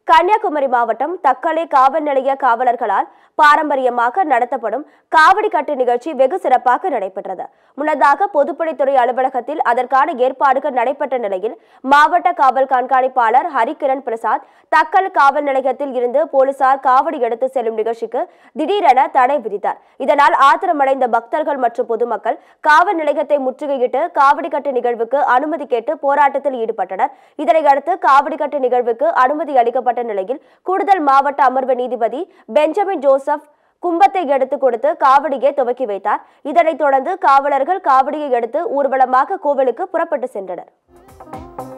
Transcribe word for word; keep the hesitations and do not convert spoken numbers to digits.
கன்னியாகுமரி மாவட்டம் தக்கலை காவல் நிலைய காவலர்களால் பாரம்பரியமாக நடத்தப்படும் காவடி கட்டு நிகழ்ச்சி வெகு சிறப்பாக நடைபெற்றது. முன்னதாக பொதுப்பணித்துறை அலுவலகத்தில் அதற்கான ஏற்பாடுகள் நடைபெற்ற நிலையில் மாவட்ட காவல் கண்காணிப்பாளர் ஹரிகிரண் பிரசாத் தக்கல் காவல் நிலையத்தில் இருந்து போலீசார் காவடி எடுத்து செல்லும் நிகழ்ச்சிக்கு திடீரென தடை விதித்தார். இதனால் ஆத்திரமடைந்த பக்தர்கள் மற்றும் பொதுமக்கள் காவல் நிலையத்தை முற்றுகையிட்டு காவடி கட்டு நிகழ்வுக்கு அனுமதி கேட்டு போராட்டத்தில் ஈடுபட்டனர். இதனையடுத்து காவடி கட்டு நிகழ்வுக்கு அனுமதி அளிக்கப்பட்ட நிலையில் கூடுதல் மாவட்ட அமர்வு நீதிபதி பெஞ்சமின் ஜோசப் கும்பத்தை எடுத்து கொடுத்து காவடியை துவக்கி வைத்தார். இதனைத் தொடர்ந்து காவலர்கள் காவடியை எடுத்து ஊர்வலமாக கோவிலுக்கு புறப்பட்டு சென்றனர்.